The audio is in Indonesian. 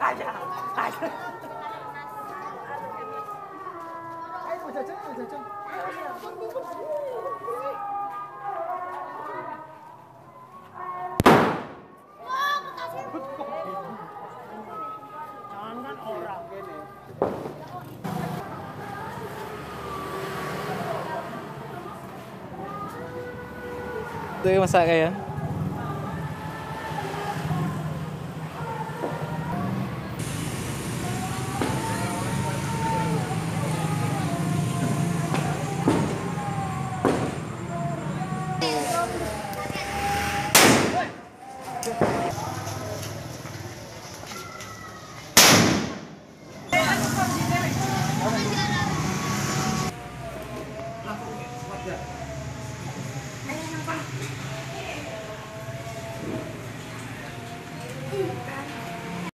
aja. Ayo jajan, jajan. Jangan orang gini. Itu yang masak ya.